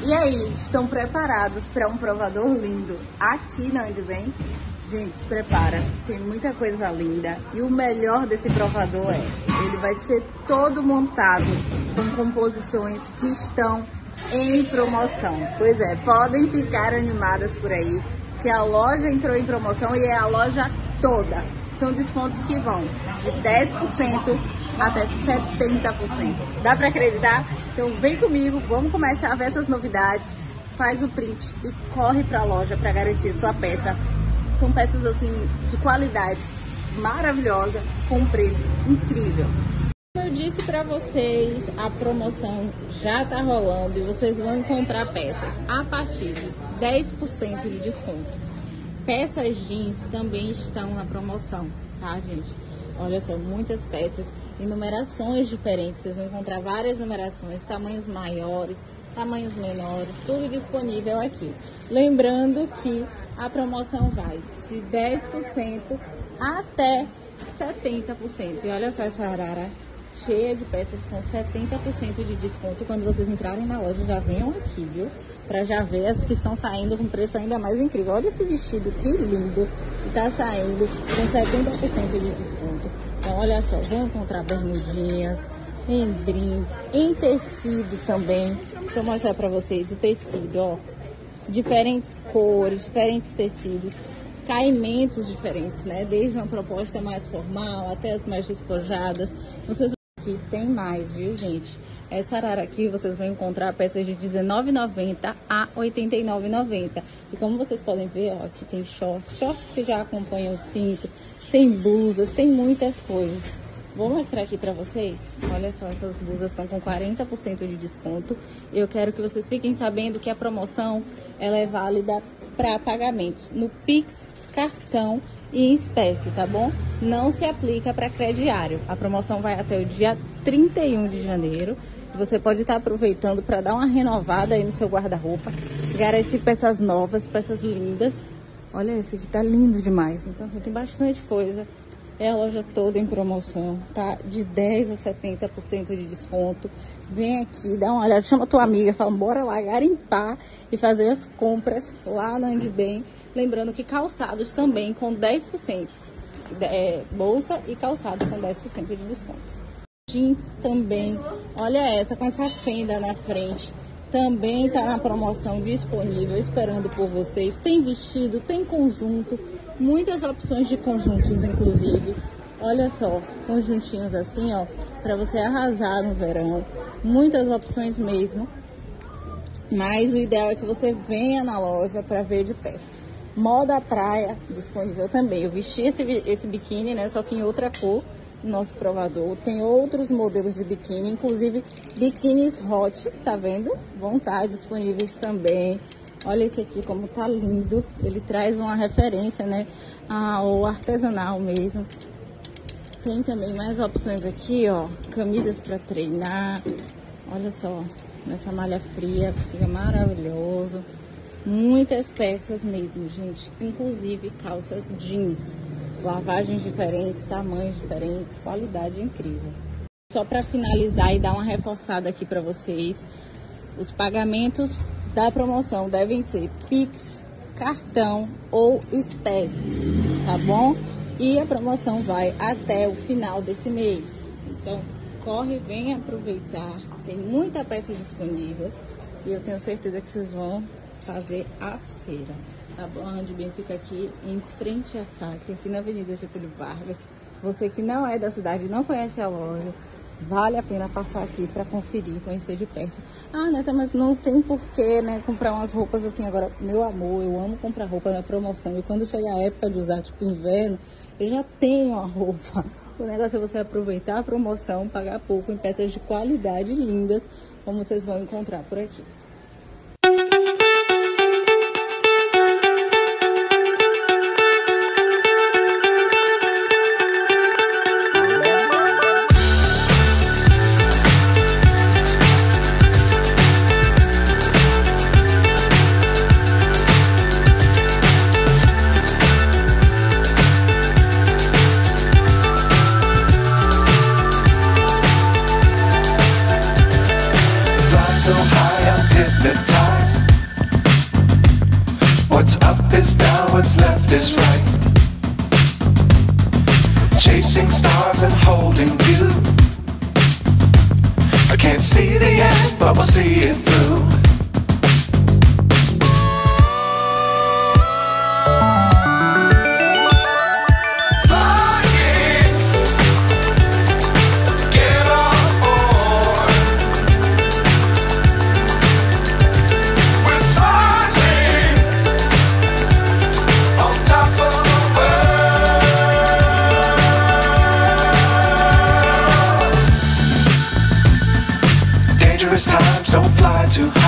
E aí, estão preparados para um provador lindo aqui na Onde Bem? Gente, se prepara, tem muita coisa linda. E o melhor desse provador ele vai ser todo montado com composições que estão em promoção. Pois é, podem ficar animadas por aí, que a loja entrou em promoção e é a loja toda. São descontos que vão de 10% até 70%. Dá para acreditar? Então vem comigo, vamos começar a ver essas novidades. Faz o print e corre para a loja para garantir sua peça. São peças assim de qualidade maravilhosa, com um preço incrível. Como eu disse para vocês, a promoção já está rolando e vocês vão encontrar peças a partir de 10% de desconto. Peças jeans também estão na promoção, tá, gente? Olha só, muitas peças em numerações diferentes. Vocês vão encontrar várias numerações, tamanhos maiores, tamanhos menores, tudo disponível aqui. Lembrando que a promoção vai de 10% até 70%. E olha só essa arara cheia de peças com 70% de desconto. Quando vocês entrarem na loja, já venham aqui, viu? Para já ver as que estão saindo com preço ainda mais incrível. Olha esse vestido, que lindo! E tá saindo com 70% de desconto. Então, olha só, vão encontrar bermudinhas, em brim, em tecido também. Deixa eu mostrar para vocês o tecido, ó. Diferentes cores, diferentes tecidos, caimentos diferentes, né? Desde uma proposta mais formal até as mais despojadas. Vocês aqui tem mais, viu, gente? Essa arara aqui vocês vão encontrar peças de R$19,90 a R$89,90. E como vocês podem ver, ó, aqui tem shorts que já acompanham o cinto, tem blusas, tem muitas coisas. Vou mostrar aqui pra vocês. Olha só, essas blusas estão com 40% de desconto. Eu quero que vocês fiquem sabendo que a promoção ela é válida para pagamentos no Pix, cartão e em espécie, tá bom? Não se aplica para crediário. A promoção vai até o dia 31 de janeiro. Você pode estar aproveitando para dar uma renovada aí no seu guarda-roupa, garantir peças novas, peças lindas. Olha, esse aqui tá lindo demais. Então, tem bastante coisa. É a loja toda em promoção, tá? De 10% a 70% de desconto. Vem aqui, dá uma olhada, chama tua amiga, fala, bora lá garimpar e fazer as compras lá na Onde Bem. Lembrando que calçados também com 10%. Bolsa e calçados com 10% de desconto. Jeans também, olha essa, com essa fenda na frente. Também tá na promoção disponível, esperando por vocês. Tem vestido, tem conjunto, muitas opções de conjuntos, inclusive. Olha só, conjuntinhos assim, ó, para você arrasar no verão. Muitas opções mesmo. Mas o ideal é que você venha na loja para ver de perto. Moda praia disponível também. Eu vesti esse biquíni, né, só que em outra cor. Nosso provador tem outros modelos de biquíni, inclusive biquínis hot, tá vendo? Vão estar disponíveis também. Olha esse aqui como tá lindo, ele traz uma referência, né, ao artesanal mesmo. Tem também mais opções aqui, ó, camisas para treinar. Olha só, nessa malha fria, fica maravilhoso. Muitas peças mesmo, gente, inclusive calças jeans. Lavagens diferentes, tamanhos diferentes, qualidade incrível. Só para finalizar e dar uma reforçada aqui para vocês, os pagamentos da promoção devem ser Pix, cartão ou espécie, tá bom? E a promoção vai até o final desse mês. Então, corre, vem aproveitar. Tem muita peça disponível e eu tenho certeza que vocês vão fazer a feira. A Onde Bem fica aqui em frente à Sacre, aqui na Avenida Getúlio Vargas. Você que não é da cidade, não conhece a loja, vale a pena passar aqui para conferir, conhecer de perto. Ah, Neta, mas não tem porquê, né, comprar umas roupas assim. Agora, meu amor, eu amo comprar roupa na promoção. E quando chega a época de usar, tipo inverno, eu já tenho a roupa. O negócio é você aproveitar a promoção, pagar pouco em peças de qualidade lindas, como vocês vão encontrar por aqui. So high, I'm hypnotized. What's up is down, what's left is right. Chasing stars and holding you. I can't see the end, but we'll see it through. Times don't fly too high.